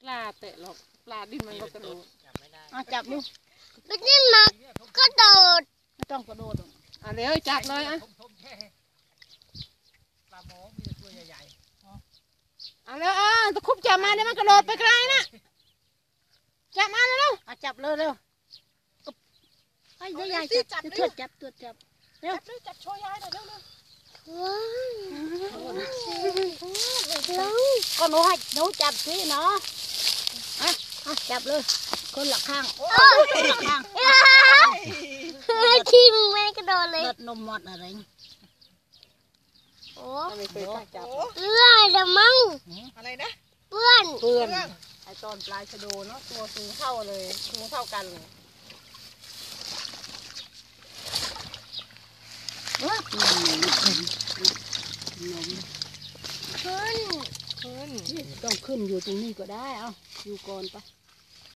ลาเตะหรอกปลาดิ้นมันก็กระโดดจับดูไปนี่มากระโดดไม่ต้องกระโดดเดี๋ยวจับเลยปลาหมอมีตัวใหญ่ๆแล้วตะคุบจับมาเดี๋ยวมันกระโดดไปไกลนะจับมาเร็วจับเลยเร็วไอ้ยายจับเร็วจับโชว์ยายหน่อยเร็วก็หนูให้หนูจับสิเนาะจับเลยคนละข้างคนละข้างทีมไม่กระโดดเลยเลือดนมหมดอะไรโอ้ไม่เคยจับเลื่อยละมั้งอะไรนะเพื่อนไอตอนปลายชะโดเนาะตัวสูงเท่าเลยสูงเท่ากันเลยขึ้นต้องขึ้นอยู่ตรงนี้ก็ได้เอาอยู่ก่อนไป